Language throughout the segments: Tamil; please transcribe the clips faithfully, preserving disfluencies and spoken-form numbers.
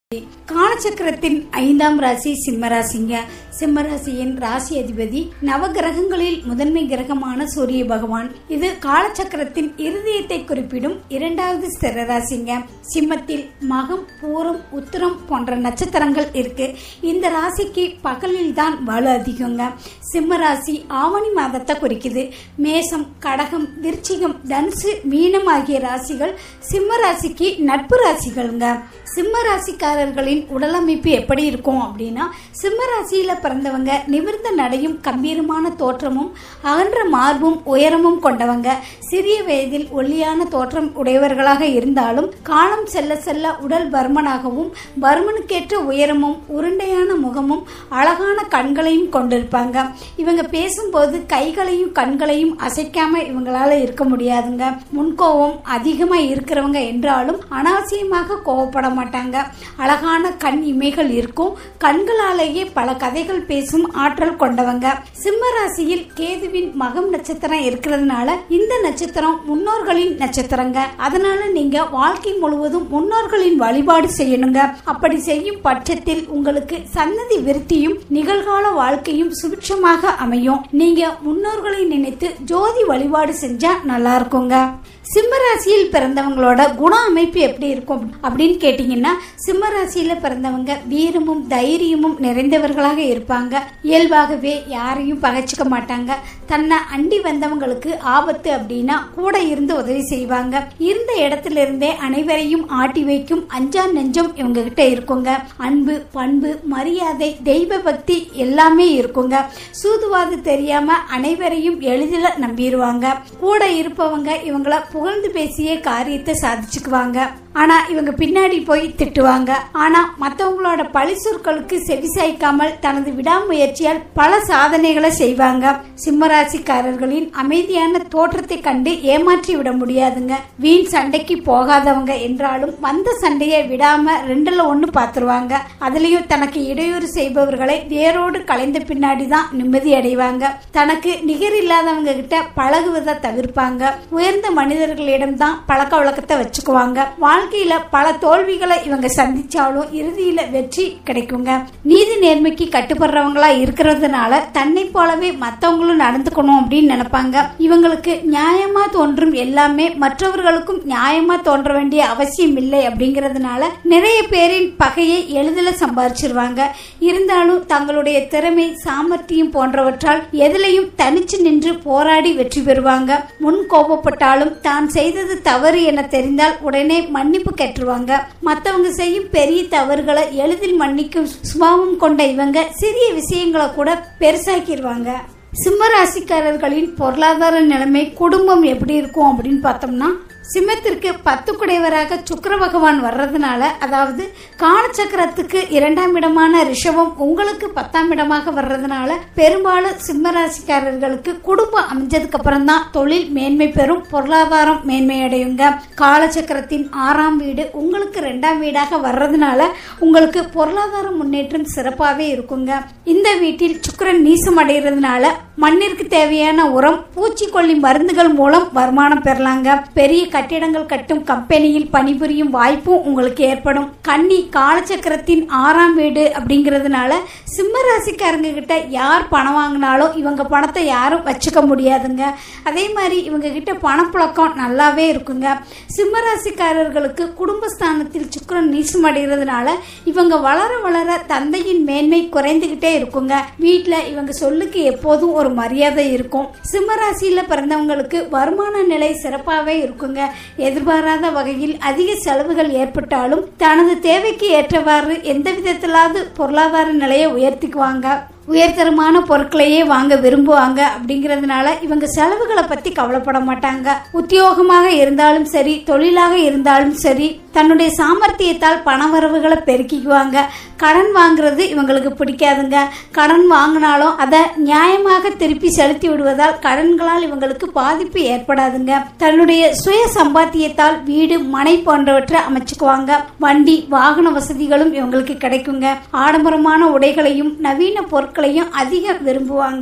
காலச்சக்கரத்தின் ஐந்தாம் ராசி சிம்மராசிங்க. சிம்மராசியின் ராசி அதிபதி நவகிரகங்களில் முதன்மை கிரகமான சூரிய பகவான். இது காலச்சக்கரத்தின் இருதயத்தை குறிப்பிடும் இரண்டாவது ஸ்திர ராசிங்க. சிம்மத்தில் மகம், பூரம், உத்திரம் போன்ற நட்சத்திரங்கள் இருக்கு. இந்த ராசிக்கு பகலில் தான் வலு அதிகங்க. சிம்ம ராசி ஆவணி மாதத்தை குறிக்குது. மேசம், கடகம், விருச்சிகம், தனுசு, மீனம் ஆகிய ராசிகள் சிம்ம ராசிக்கு நட்பு ராசிகள்ங்க. சிம்ம ராசிக்காரர்களின் உடலமைப்பு எப்படி இருக்கும் அப்படின்னா, சிம்ம ராசியில பிறந்தவங்க நிமிர்ந்த நடையும் கம்பீரமான தோற்றமும் அகன்ற மார்பும் உயரமும் கொண்டவங்க. சிறிய வயதில் ஒல்லியான தோற்றம் உடையவர்களாக இருந்தாலும் காலம் செல்ல செல்ல உடல் பருமனாகவும் பருமனுக்கேற்ற உயரமும் உருண்டையான முகமும் அழகான கண்களையும் கொண்டிருப்பாங்க. இவங்க பேசும்போது கைகளையும் கண்களையும் அசைக்காம இவங்களால இருக்க முடியாதுங்க. முன்கோபம் அதிகமா இருக்கிறவங்க என்றாலும் அனாவசியமாக கோவப்பட மாட்டாங்க. அழகான கண் இமைகள் இருக்கும். கண்களாலேயே பல கதைகள் பேசும் ஆற்றல் கொண்டவங்க. சிம்ம ராசியில் கேதுவின் மகம் நட்சத்திரம் இருக்கிறதுனால இந்த நட்சத்திரம் முன்னோர்களின் நட்சத்திரங்க. அதனால நீங்க வாழ்க்கை முழுவதும் முன்னோர்களின் வழிபாடு செய்யணுங்க. அப்படி செய்யும் பட்சத்தில் உங்களுக்கு சன்னதி விருத்தியும் நிகழ்கால வாழ்க்கையும் சுபிட்சமாக அமையும். நீங்க முன்னோர்களை நினைத்து ஜோதி வழிபாடு செஞ்சா நல்லா இருக்குங்க. சிம்ம ராசியில் பிறந்தவங்களோட குண அமைப்பு எப்படி இருக்கும் அப்படின்னு கேட்டீங்கன்னா, சிம்ம ராசியில பிறந்தவங்க வீரமும் தைரியமும் நிறைந்தவர்களாக இருப்பாங்க. இயல்பாகவே யாரையும் பகைச்சிக்க மாட்டாங்க. தன்னை அண்டி வந்தவங்களுக்கு ஆபத்து அப்படின்னா கூட இருந்து உதவி செய்வாங்க. இருந்த இடத்துல இருந்தே அனைவரையும் ஆட்டி வைக்கும் அஞ்சா நெஞ்சம் இவங்க கிட்ட இருக்குங்க. அன்பு, பண்பு, மரியாதை, தெய்வ பக்தி எல்லாமே இருக்குங்க. சூதுவாது தெரியாம அனைவரையும் எளிதில் நம்பிடுவாங்க. கூட இருப்பவங்க இவங்கள புகழ்ந்து பேசிய காரியத்தை சாதிச்சுக்குவாங்க. ஆனா இவங்க பின்னாடி போய் திட்டுவாங்க. ஆனா மற்றவங்களோட பழி சொற்களுக்கு செவிசாய்க்காமல் தனது விடாமுயற்சியால் பல சாதனைகளை செய்வாங்க. சிம்மராசிக்காரர்களின் அமைதியான தோற்றத்தை கண்டு ஏமாற்றி விட முடியாதுங்க. வீண் சண்டைக்கு போகாதவங்க என்றாலும் வந்த சண்டையை விடாம ரெண்டுல ஒண்ணு பாத்துருவாங்க. அதுலயும் தனக்கு இடையூறு செய்பவர்களை வேரோடு கலைந்த பின்னாடிதான் நிம்மதி அடைவாங்க. தனக்கு நிகர் இல்லாதவங்க கிட்ட பழகுவதை தவிர்ப்பாங்க. உயர்ந்த மனிதர்களிடம் தான் பழக்க வழக்கத்தை வச்சுக்குவாங்க. வாழ்க்கையில பல தோல்விகளை இவங்க சந்திச்சாலும் இறுதியில வெற்றி கிடைக்குங்க. நீதி நேர்மைக்கு கட்டுப்படுறவங்களா இருக்கிறதுனால தன்னை போலவே மற்றவங்களும் நடந்துக்கணும் அப்படின்னு நினைப்பாங்க. இவங்களுக்கு நியாயமா தோன்றும் எல்லாமே மற்றவர்களுக்கும் நியாயமா தோன்ற வேண்டிய அவசியம் இல்லை அப்படிங்கறதுனால நிறைய பேரின் பகையை எளிதில் சம்பாதிச்சிருவாங்க. இருந்தாலும் தங்களுடைய திறமை, சாமர்த்தியம் போன்றவற்றால் எதிலையும் தனிச்சு நின்று போராடி வெற்றி பெறுவாங்க. முன் கோபப்பட்டாலும் தான் செய்தது தவறு என தெரிந்தால் உடனே மன்னிப்பு கேட்டுருவாங்க. மற்றவங்க செய்யும் பெரிய தவறுகளை எளிதில் மன்னிக்கும் சுபாவம் கொண்ட இவங்க சிறிய விஷயங்களை கூட பெருசாக்கிடுவாங்க. சிம்ம ராசிக்காரர்களின் பொருளாதார நிலைமை, குடும்பம் எப்படி இருக்கும் அப்படின்னு பார்த்தோம்னா, சிம்மத்திற்கு பத்து குடைவராக சுக்கிர பகவான் வர்றதுனால, அதாவது காலச்சக்கரத்துக்கு இரண்டாம் இடமான ரிஷபம் உங்களுக்கு பத்தாம் இடமாக வர்றதுனால பெரும்பாலும் சிம்ம ராசிக்காரர்களுக்கு குடும்பம் அமைஞ்சதுக்கு அப்புறம் தான் தொழில் மேன்மை பெறும், பொருளாதாரம் மேன்மை அடையுங்க. காலச்சக்கரத்தின் ஆறாம் வீடு உங்களுக்கு இரண்டாம் வீடாக வர்றதுனால உங்களுக்கு பொருளாதார முன்னேற்றம் சிறப்பாகவே இருக்குங்க. இந்த வீட்டில் சுக்கிரன் நீசம் அடைகிறதுனால மண்ணிற்கு தேவையான உரம், பூச்சிக்கொல்லி மருந்துகள் மூலம் வருமானம் பெறலாங்க. பெரிய கட்டிடங்கள் கட்டும் கம்பெனியில் பணிபுரியும் வாய்ப்பும் உங்களுக்கு ஏற்படும். கன்னி காலச்சக்கரத்தின் ஆறாம் வீடு அப்படிங்கிறதுனால சிம்ம ராசிக்காரங்க கிட்ட யார் பணம் வாங்கினாலும் இவங்க பணத்தை யாரும் வச்சுக்க முடியாதுங்க. அதே மாதிரி இவங்க கிட்ட பணப்புழக்கம் நல்லாவே இருக்குங்க. சிம்ம ராசிக்காரர்களுக்கு குடும்பஸ்தானத்தில் சுக்கிரன் நீசம் அடைகிறதுனால இவங்க வளர வளர தந்தையின் மேன்மை குறைந்துகிட்டே இருக்குங்க. வீட்டுல இவங்க சொல்லுக்கு எப்போதும் ஒரு மரியாதை இருக்கும். சிம்ம ராசியில பிறந்தவங்களுக்கு வருமான நிலை சிறப்பாகவே இருக்குங்க. எதிர்பாராத வகையில் அதிக செலவுகள் ஏற்பட்டாலும் தனது தேவைக்கு ஏற்றவாறு எந்த விதத்திலாவது பொருளாதார நிலையை உயர்த்திக்குவாங்க. உயர்தரமான பொருட்களையே வாங்க விரும்புவாங்க. அப்படிங்கிறதுனால இவங்க செலவுகளை பத்தி கவலைப்பட மாட்டாங்க. உத்தியோகமாக இருந்தாலும் சரி, தொழிலாக இருந்தாலும் சரி, தன்னுடைய சாமர்த்தியத்தால் பண வரவுகளை பெருக்கிக்குவாங்க. கடன் வாங்குறது இவங்களுக்கு பிடிக்காதுங்க. கடன் வாங்கினாலும் அதை நியாயமாக திருப்பி செலுத்தி விடுவதால் கடன்களால் இவங்களுக்கு பாதிப்பு ஏற்படாதுங்க. தன்னுடைய சுய சம்பாத்தியத்தால் வீடு, மனை போன்றவற்றை அமைச்சுக்குவாங்க. வண்டி, வாகன வசதிகளும் இவங்களுக்கு கிடைக்குங்க. ஆடம்பரமான உடைகளையும் நவீன பொருட்களையும் அதிக விரும்புவாங்க.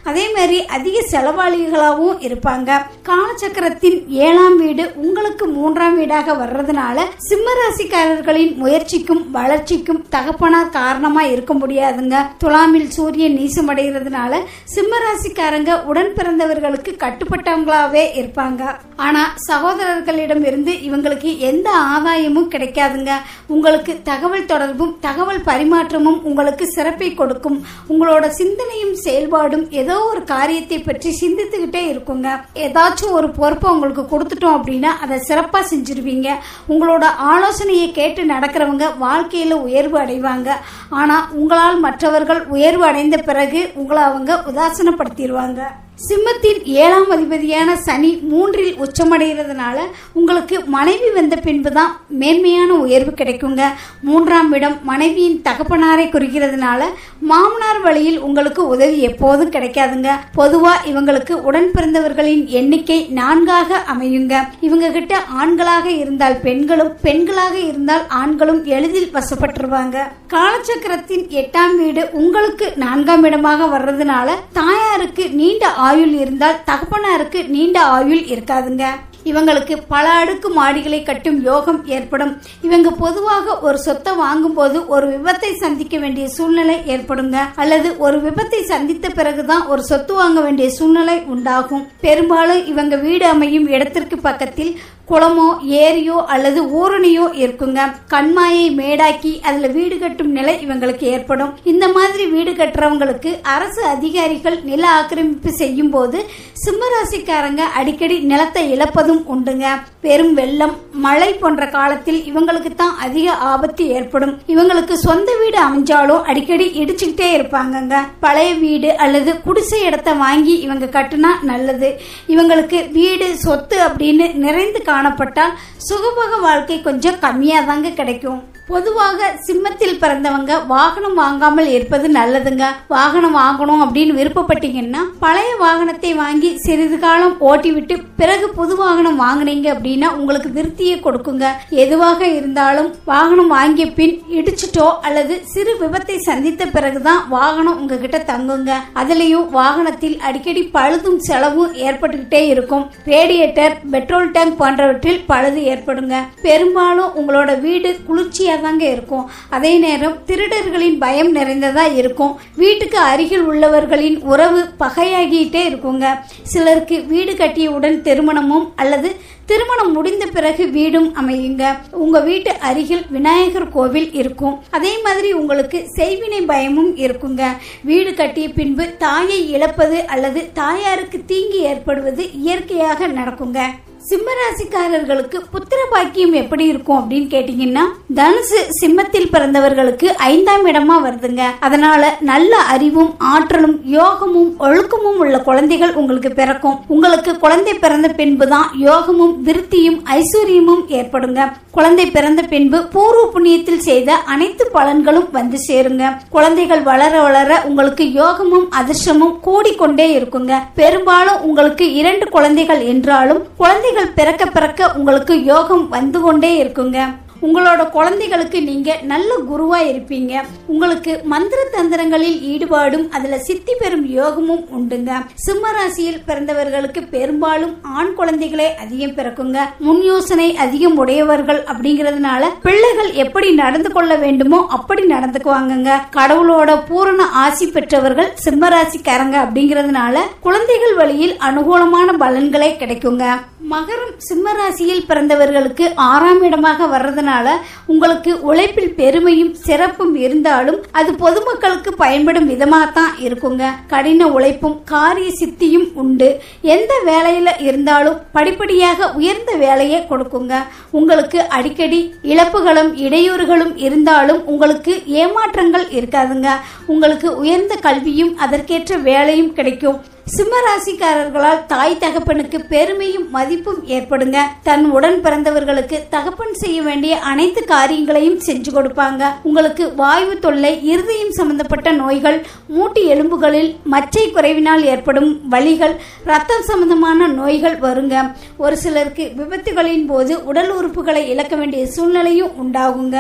அதே மாதிரி அதிக செலவாளிகளாகவும் இருப்பாங்க. காலச்சக்கரத்தின் ஏழாம் வீடு உங்களுக்கு மூன்றாம் வீடாக வர்றதுனால சிம்ம ராசிக்காரர்களின் முயற்சிக்கும் வளர்ச்சிக்கும் தகப்பனார் காரணமா இருக்க முடியாதுங்க. துலாமில் சூரியன் நீசம் அடைகிறதுனால சிம்ம ராசிக்காரங்க உடன் பிறந்தவர்களுக்கு கட்டுப்பட்டவங்களாவே இருப்பாங்க. ஆனா சகோதரர்களிடம் இருந்து இவங்களுக்கு எந்த ஆதாயமும் கிடைக்காதுங்க. உங்களுக்கு தகவல் தொடர்பும் தகவல் பரிமாற்றமும் உங்களுக்கு சிறப்பை கொடுக்கும். உங்களோட சிந்தனையும் செயல்பாடும் ஏதோ ஒரு காரியத்தை பற்றி சிந்தித்துக்கிட்டே இருக்குங்க. ஏதாச்சும் ஒரு பொறுப்பை உங்களுக்கு கொடுத்துட்டோம் அப்படின்னா அதை சிறப்பா செஞ்சிருவீங்க. உங்களோட ஆலோசனையை கேட்டு நடக்கிறவங்க வாழ்க்கையில உயர்வு அடைவாங்க. ஆனா உங்களால் மற்றவர்கள் உயர்வு அடைந்த பிறகு உங்களை அவங்க உதாசனப்படுத்திடுவாங்க. சிம்மத்தின் ஏழாம் அதிபதியான சனி மூன்றில் உச்சமடைகிறதுனால உங்களுக்கு மனைவி வந்த பின்புதான் மேன்மையான உயர்வு கிடைக்குங்க. மூன்றாம் இடம் மனைவியின் தகப்பனாரை குறிக்கிறதுனால மாமனார் வழியில் உங்களுக்கு உதவி எப்போதும் கிடைக்காதுங்க. பொதுவா இவங்களுக்கு உடன் பிறந்தவர்களின் எண்ணிக்கை நான்காக அமையுங்க. இவங்க கிட்ட ஆண்களாக இருந்தால் பெண்களும் பெண்களாக இருந்தால் ஆண்களும் எளிதில் வசப்பட்டுருவாங்க. காலச்சக்கரத்தின் எட்டாம் வீடு உங்களுக்கு நான்காம் இடமாக வர்றதுனால தாயாருக்கு நீண்ட ஆயுள் இருந்தால் தகப்பனாருக்கு நீண்ட ஆயுள் இருக்காதுங்க. இவங்களுக்கு பல அடுக்கு மாடிகளை கட்டும் யோகம் ஏற்படும். இவங்க பொதுவாக ஒரு சொத்தை வாங்கும் போது ஒரு விபத்தை சந்திக்க வேண்டிய சூழ்நிலை ஏற்படுங்க. அல்லது ஒரு விபத்தை சந்தித்த பிறகுதான் ஒரு சொத்து வாங்க வேண்டிய சூழ்நிலை உண்டாகும். பெரும்பாலும் இவங்க வீடு அமையும் இடத்திற்கு பக்கத்தில் குளமோ ஏரியோ அல்லது ஊரணியோ இருக்குங்க. கண்மாயை மேடாக்கி அதுல வீடு கட்டும் நிலை இவங்களுக்கு ஏற்படும். இந்த மாதிரி வீடு கட்டுறவங்களுக்கு அரசு அதிகாரிகள் நில ஆக்கிரமிப்பு செய்யும் போது சிம்மராசிக்காரங்க அடிக்கடி நிலத்தை இழப்பதும் உண்டுங்க. பெரும் வெள்ளம் மழை போன்ற காலத்தில் இவங்களுக்கு தான் அதிக ஆபத்து ஏற்படும். இவங்களுக்கு சொந்த வீடு அமைஞ்சாலும் அடிக்கடி இடிச்சுக்கிட்டே இருப்பாங்கங்க. பழைய வீடு அல்லது குடிசை இடத்தை வாங்கி இவங்க கட்டுனா நல்லது. இவங்களுக்கு வீடு சொத்து அப்படின்னு நிறைந்து காணப்பட்டால் சுகபோக வாழ்க்கை கொஞ்சம் கம்மியா தாங்க கிடைக்கும். பொதுவாக சிம்மத்தில் பிறந்தவங்க வாகனம் வாங்காமல் இருப்பது நல்லதுங்க. வாகனம் வாங்கணும் அப்படின்னு விருப்பப்பட்டீங்கன்னா பழைய வாகனத்தை வாங்கி சிறிது காலம் ஓட்டி விட்டு பிறகு புது வாகனம் வாங்கினீங்க அப்படின்னா உங்களுக்கு திருப்தியை கொடுக்குங்க. எதுவாக இருந்தாலும் வாகனம் வாங்கிய பின் இடிச்சிட்டோ அல்லது சிறு விபத்தை சந்தித்த பிறகுதான் வாகனம் உங்ககிட்ட தங்குங்க. அதுலயும் வாகனத்தில் அடிக்கடி பழுதும் செலவும் ஏற்பட்டுக்கிட்டே இருக்கும். ரேடியேட்டர், பெட்ரோல் டேங்க் போன்றவற்றில் பழுது ஏற்படுங்க. பெரும்பாலும் உங்களோட வீடு குளிர்ச்சியா தாங்க இருக்கும். அதே நேரம் திருடர்களின் பயம் நிறைந்ததா இருக்கும். வீட்டுக்கு அருகில் உள்ளவர்களின் உறவு பகையாகிட்டே இருக்குங்க. சிலருக்கு வீடு கட்டியவுடன் திருமணமும் அல்லது திருமணம் முடிந்த பிறகு வீடும் அமையுங்க. உங்க வீட்டு அருகில் விநாயகர் கோவில் இருக்கும். அதே மாதிரி உங்களுக்கு செய்வினை பயமும் இருக்குங்க. வீடு கட்டிய பின்பு தாயை இழப்பது அல்லது தாயாருக்கு தீங்கு ஏற்படுவது இயற்கையாக நடக்குங்க. சிம்மராசிக்காரர்களுக்கு புத்திர பாக்கியம் எப்படி இருக்கும் அப்படின்னு கேட்டீங்கன்னா தனுசு சிம்மத்தில் பிறந்தவர்களுக்கு ஐந்தாம் இடமா வருதுங்க. அதனால நல்ல அறிவும் ஆற்றலும் யோகமும் ஒழுக்கமும் உள்ள குழந்தைகள் உங்களுக்கு பிறக்கும். உங்களுக்கு குழந்தை பிறந்த பின்புதான் யோகமும் விருத்தியும் ஐஸ்வர்யமும் ஏற்படுங்க. குழந்தை பிறந்த பின்பு பூர்வ புண்ணியத்தில் செய்த அனைத்து பலன்களும் வந்து சேருங்க. குழந்தைகள் வளர வளர உங்களுக்கு யோகமும் அதிர்ஷ்டமும் கூடிக்கொண்டே இருக்குங்க. பெரும்பாலும் உங்களுக்கு இரண்டு குழந்தைகள் என்றாலும் குழந்தை பிறக்க பிறக்க உங்களுக்கு யோகம் வந்து கொண்டே இருக்குங்க. உங்களோட குழந்தைகளுக்கு நீங்க நல்ல குருவா இருப்பீங்க. உங்களுக்கு மந்திர தந்திரங்களில் ஈடுபாடும் அதுல சித்தி பெறும் யோகமும் உண்டுங்க. சிம்ம ராசியில் பிறந்தவர்களுக்கு பெரும்பாலும் ஆண் குழந்தைகளே அதிகம் பிறக்குங்க. முன் யோசனை அதிகம் உடையவர்கள் அப்படிங்கறதுனால பிள்ளைகள் எப்படி நடந்து கொள்ள வேண்டுமோ அப்படி நடந்துக்குவாங்க. கடவுளோட பூரண ஆசி பெற்றவர்கள் சிம்ம ராசிக்காரங்க அப்படிங்கறதுனால குழந்தைகள் வழியில் அனுகூலமான பலன்களே கிடைக்குங்க. மகரம் சிம்ம ராசியில் பிறந்தவர்களுக்கு ஆறாம் இடமாக வர்றதுனால உங்களுக்கு உழைப்பில் பெருமையும் சிறப்பும் இருந்தாலும் அது பொதுமக்களுக்கு பயன்படும் விதமாகத்தான் இருக்குங்க. கடின உழைப்பும் காரிய சித்தியும் உண்டு. எந்த வேலையில இருந்தாலும் படிப்படியாக உயர்ந்த வேலையை கொடுக்குங்க. உங்களுக்கு அடிக்கடி இழப்புகளும் இடையூறுகளும் இருந்தாலும் உங்களுக்கு ஏமாற்றங்கள் இருக்காதுங்க. உங்களுக்கு உயர்ந்த கல்வியும் அதற்கேற்ற வேலையும் கிடைக்கும். சிம்ம ராசிக்காரர்களால் தாய் தகப்பனுக்கு பெருமையும் மதிப்பும் ஏற்படுங்க. தன் உடன் பிறந்தவர்களுக்கு தகப்பன் செய்ய வேண்டிய அனைத்து காரியங்களையும் செஞ்சு கொடுப்பாங்க. உங்களுக்கு வாயு தொல்லை, இருதயம் சம்பந்தப்பட்ட நோய்கள், மூட்டு எலும்புகளில் மச்சை குறைவினால் ஏற்படும் வலிகள், ரத்தம் சம்பந்தமான நோய்கள் வருங்க. ஒரு சிலருக்கு விபத்துகளின் போது உடல் உறுப்புகளை இழக்க வேண்டிய சூழ்நிலையும் உண்டாகுங்க.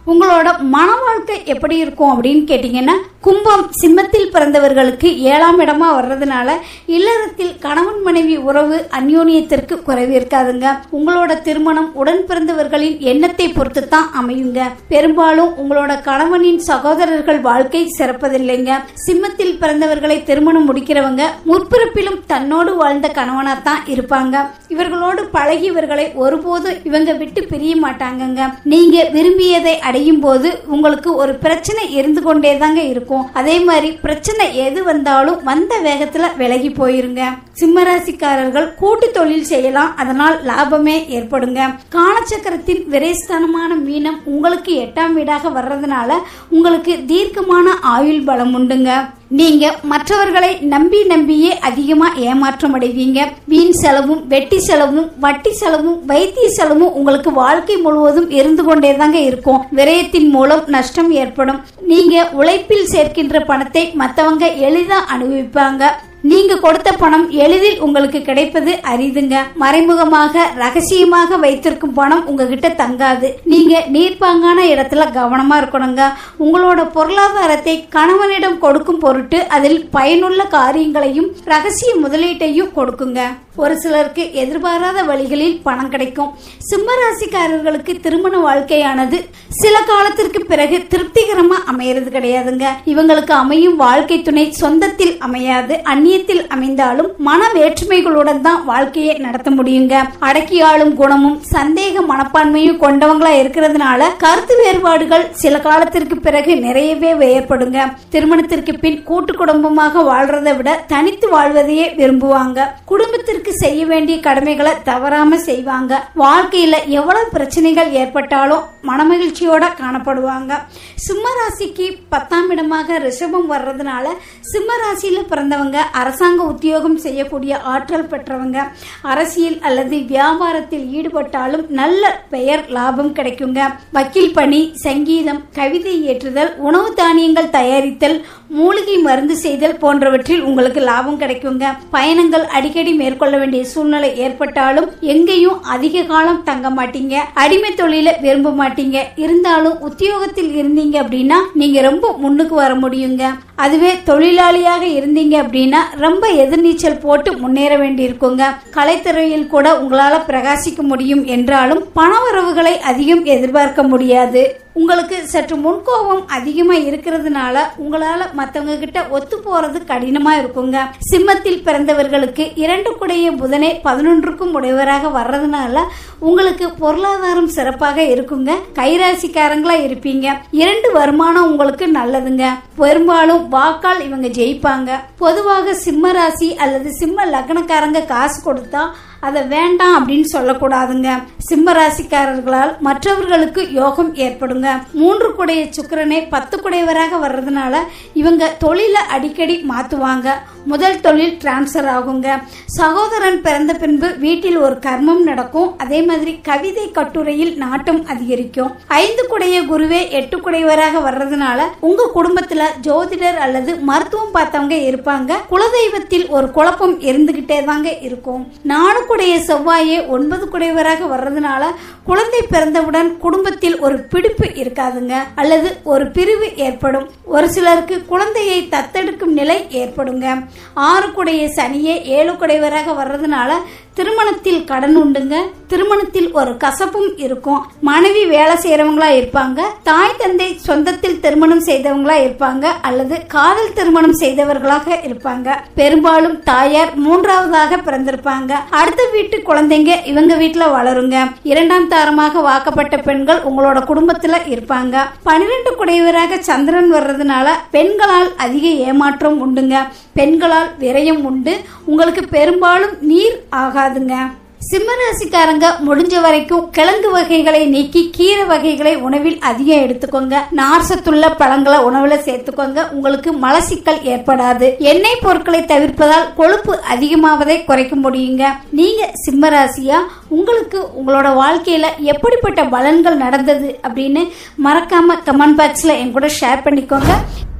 உங்களோட மன வாழ்க்கை எப்படி இருக்கும் அப்படின்னு கேட்டீங்கன்னா, கும்பம் சிம்மத்தில் பிறந்தவர்களுக்கு ஏழாம் இடமா வர்றதுனால இல்லறத்தில் கணவன் மனைவி உறவு அந்யோன்யத்திற்கு குறைவு இருக்காதுங்க. உங்களோட திருமணம் உடன் பிறந்தவர்களின் எண்ணத்தை பொறுத்து தான் அமையுங்க. பெரும்பாலும் உங்களோட கணவனின் சகோதரர்கள் வாழ்க்கை சிறப்பதில்லைங்க. சிம்மத்தில் பிறந்தவர்களை திருமணம் முடிக்கிறவங்க முற்பிறப்பிலும் தன்னோடு வாழ்ந்த கணவனா தான் இருப்பாங்க. இவர்களோடு பழகி இவர்களை ஒருபோதும் இவங்க விட்டு பிரிய மாட்டாங்கங்க. நீங்க விரும்பியதை அடையும் போது உங்களுக்கு ஒரு பிரச்சனை இருந்து கொண்டே தாங்க இருக்கும். அதே மாதிரி பிரச்சனை எது வந்தாலும் வந்த வேகத்துல விலகி போயிருங்க. சிம்மராசிக்காரர்கள் கூட்டு தொழில் செய்யலாம், அதனால் லாபமே ஏற்படுங்க. காலச்சக்கரத்தின் விரைஸ்தானமான மீனம் உங்களுக்கு எட்டாம் வீடாக வர்றதுனால உங்களுக்கு தீர்க்கமான ஆயுள் பலம் உண்டுங்க. நீங்க மற்றவர்களை நம்பி நம்பியே அதிகமா ஏமாற்றம் அடைவீங்க. வீண் செலவும் வெட்டி செலவும் வட்டி செலவும் வைத்திய செலவும் உங்களுக்கு வாழ்க்கை முழுவதும் இருந்து கொண்டே தாங்க இருக்கும். விரயத்தின் மூலம் நஷ்டம் ஏற்படும். நீங்க உழைப்பில் சேர்க்கின்ற பணத்தை மற்றவங்க எளிதா அனுபவிப்பாங்க. நீங்க கொடுத்த பணம் எளிதில் உங்களுக்கு கிடைப்பது அரிதுங்க. மறைமுகமாக ரகசியமாக வைத்திருக்கும் பணம் உங்ககிட்ட தங்காது. நீங்க நீர்ப்பாங்கான இடத்துல கவனமா இருக்கணுங்க. உங்களோட பொருளாதாரத்தை கணவனிடம் கொடுக்கும் பொருட்டு அதில் பயனுள்ள காரியங்களையும் ரகசிய முதலீட்டையும் கொடுக்குங்க. ஒரு சிலருக்கு எதிர்பாராத வழிகளில் பணம் கிடைக்கும். சிம்மராசிக்காரர்களுக்கு திருமண வாழ்க்கையானது சில காலத்திற்கு பிறகு திருப்திகரமா அமையறது கிடையாதுங்க. இவங்களுக்கு அமையும் வாழ்க்கை துணை சொந்தத்தில் அமையாது, அந்நியத்தில் அமைந்தாலும் மன வேற்றுமைகளுடன் தான் வாழ்க்கையை நடத்த முடியுங்க. அடக்கி ஆளும் குணமும் சந்தேக மனப்பான்மையும் கொண்டவங்களா இருக்கிறதுனால கருத்து வேறுபாடுகள் சில காலத்திற்கு பிறகு நிறையவே ஏற்படுங்க. திருமணத்திற்கு பின் கூட்டு குடும்பமாக வாழ்றதை விட தனித்து வாழ்வதையே விரும்புவாங்க. குடும்பத்திற்கு செய்ய வேண்டிய கடமைகளை தவறாம செய்வாங்க. வாழ்க்கையில எவ்வளவு பிரச்சனைகள் ஏற்பட்டாலும் மனமகிழ்ச்சியோட காணப்படுவாங்க. சிம்மராசிக்கு பத்தாம் இடமாக ரிஷபம் வர்றதுனால சிம்மராசியில பிறந்தவங்க அரசாங்க உத்தியோகம் செய்யக்கூடிய ஆற்றல் பெற்றவங்க. அரசியல் அல்லது வியாபாரத்தில் ஈடுபட்டாலும் நல்ல பெயர் லாபம் கிடைக்குங்க. வக்கீல் பணி, சங்கீதம், கவிதை ஏற்றுதல், உணவு தானியங்கள் தயாரித்தல், மூலிகை மருந்து செய்தல் போன்றவற்றில் உங்களுக்கு லாபம் கிடைக்குங்க. பயணங்கள் அடிக்கடி மேற்கொள்ள வேண்டிய சூழ்நிலை ஏற்பட்டாலும் எங்கேயும் அதிக காலம் தங்க மாட்டீங்க. அடிமை தொழில விரும்ப மாட்டீங்க. இருந்தாலும் உத்தியோகத்தில் இருந்தீங்க அப்படின்னா நீங்க ரொம்ப முன்னுக்கு வர முடியுங்க. அதுவே தொழிலாளியாக இருந்தீங்க அப்படின்னா ரொம்ப எதிர்நீச்சல் போட்டு முன்னேற வேண்டி இருக்குங்க. கலைத்துறையில் கூட உங்களால பிரகாசிக்க முடியும் என்றாலும் பணவரவுகளை அதிகம் எதிர்பார்க்க முடியாது. உங்களுக்கு சற்று முன்கோபம் அதிகமா இருக்கிறதுனால உங்களால மத்தவங்க கிட்ட ஒத்து போறது கடினமா இருக்குங்க. சிம்மத்தில் பிறந்தவர்களுக்கு இரண்டு குடைய புதனை பதினொன்றுக்கும் உடையவராக வர்றதுனால உங்களுக்கு பொருளாதாரம் சிறப்பாக இருக்குங்க. கைராசிக்காரங்களா இருப்பீங்க. இரண்டு வருமானம் உங்களுக்கு நல்லதுங்க. பெரும்பாலும் வாக்கால் இவங்க ஜெயிப்பாங்க. பொதுவாக சிம்ம ராசி அல்லது சிம்ம லக்னக்காரங்க காசு கொடுத்தா அதை வேண்டாம் அப்படின்னு சொல்லக்கூடாதுங்க. சிம்ம ராசிக்காரர்களால் மற்றவர்களுக்கு யோகம் ஏற்படுங்க. மூன்று குடைய சுக்கிரனை பத்து குடையவராக வர்றதுனால இவங்க தொழில அடிக்கடி மாத்துவாங்க. முதல் தொழில் டிரான்ஸ்பர் ஆகுங்க. சகோதரன் பிறந்த பின்பு வீட்டில் ஒரு கர்மம் நடக்கும். அதே மாதிரி கவிதை கட்டுரையில் நாட்டம் அதிகரிக்கும். ஐந்து குடைய குருவே எட்டு குடையவராக வர்றதுனால உங்க குடும்பத்துல ஜோதிடர் அல்லது மருத்துவம் பார்த்தவங்க இருப்பாங்க. குலதெய்வத்தில் ஒரு குழப்பம் இருந்துகிட்டே தாங்க இருக்கும். நாலு குடைய செவ்வாயே ஒன்பது குடையவராக வர்றதுனால குழந்தை பிறந்தவுடன் குடும்பத்தில் ஒரு பிடிப்பு இருக்காதுங்க, அல்லது ஒரு பிரிவு ஏற்படும். ஒரு சிலருக்கு குழந்தையை தத்தெடுக்கும் நிலை ஏற்படுங்க. ஆறு குடைய சனியே ஏழு குடையவராக வர்றதுனால திருமணத்தில் கடன் உண்டுங்க. திருமணத்தில் ஒரு கசப்பும் இருக்கும். மனைவி வேலை செய்யறவங்களா இருப்பாங்க. தாய் தந்தை சொந்தத்தில் திருமணம் செய்தவங்களா இருப்பாங்க, அல்லது காதல் திருமணம் செய்தவர்களாக இருப்பாங்க. பெரும்பாலும் தாயார் மூன்றாவதாக பிறந்திருப்பாங்க. அடுத்த வீட்டு குழந்தைங்க இவங்க வீட்டுல வளருங்க. இரண்டாம் தாரமாக வாக்கப்பட்ட பெண்கள் உங்களோட குடும்பத்துல இருப்பாங்க. பனிரெண்டு குடையவராக சந்திரன் வர்றதுனால பெண்களால் அதிக ஏமாற்றம் உண்டுங்க. பெண்களால் விரயம் உண்டு. உங்களுக்கு பெரும்பாலும் நீர் ஆகாதுங்க. சிம்மராசிக்காரங்க முடிஞ்ச வரைக்கும் கிழங்கு வகைகளை நீக்கி கீரை வகைகளை உணவில் அதிகம் எடுத்துக்கோங்க. நார்சத்துள்ள பழங்களை உணவுல சேர்த்துக்கோங்க. உங்களுக்கு மலச்சிக்கல் ஏற்படாது. எண்ணெய் பொருட்களை தவிர்ப்பதால் கொழுப்பு அதிகமாவதை குறைக்க முடியுங்க. நீங்க சிம்மராசியா, உங்களுக்கு உங்களோட வாழ்க்கையில எப்படிப்பட்ட பலன்கள் நடந்தது அப்படின்னு மறக்காம கமெண்ட் பாக்ஸ்ல என் கூட ஷேர் பண்ணிக்கோங்க.